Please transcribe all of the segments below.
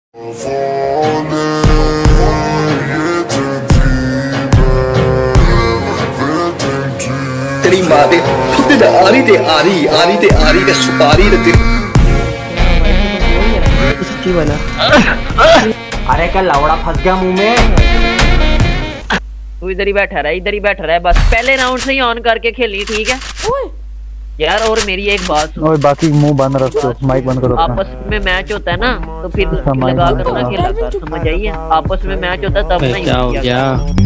तेरी मां दे खुद दा आरी ते सुपारी ते सच्ची बना। अरे क्या लौड़ा फंस गया मुंह में। तू इधर ही बैठा रहा बस। पहले राउंड से ही ऑन करके खेली, ठीक है यार। और मेरी एक बात सुन, बाकी मुंह बंद रखो, माइक बंद करो। आपस में मैच होता है ना तो फिर लगा कर ना खेला कर, समझ आइए। आपस में मैच होता है तब नहीं क्या।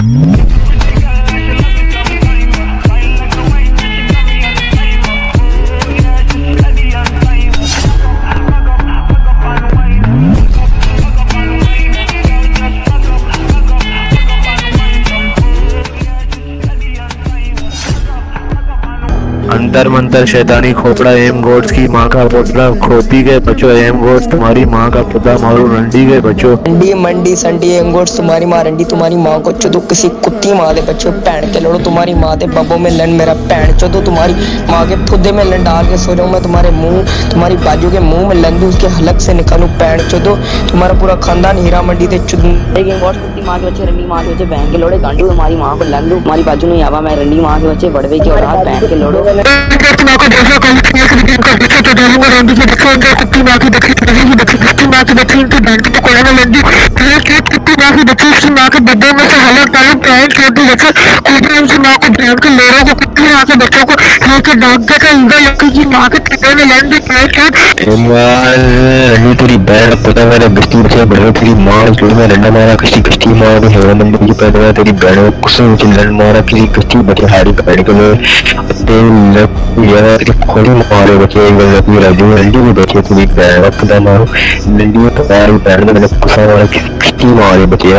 अंतर मंतर शैतानी खोपड़ा एम गोड्स की माँ का पोतला खोपी गए बच्चों। एम गोड्स तुम्हारी माँ का पुतला मारू रंडी गए बच्चों। रंडी मंडी संडी एम गोड्स तुम्हारी माँ रंडी तुम्हारी माँ को चुदो किसी कुत्ती माँ दे बच्चों। पैण के लड़ो तुम्हारी माँ दे बब्बों में लन मेरा पैण चुदो तुम्हारी माँ के फुद्दे में लन डाल के सो जाऊँ मैं। तुम्हारे मुंह तुम्हारी बाजू के मुंह में लन दूं, उसके हलक से निकालूं पैण चुदो। तुम्हारा पूरा खानदान हीरा मंडी से चुद एम गोड्स कुत्ती माँ के बच्चे रंडी माँ के बच्चे बहन के लोड़े गांडू तुम्हारी माँ को लन दूं। तुम्हारी बाजू नहीं आवा मैं रंडी माँ के बच्चे बड़वे की औलाद पैण के लोड़ो। तेरी बहन पता मेरे बिस्ती बच्चे बड़े तेरी माँ जो मैं लंडा मारा कश्ती कश्ती मार के हेवन नंबर की पैदा तेरी बहन कुसुम चिल्लन मारा किसी कश्ती बच्चे हारी बैठ के खोली मारे बच्चे राजू रंडी में बैठे पूरी बहन पता मारो रंडी में पैर पैर मैंने कुसा मारा कश्ती मारे बच्चे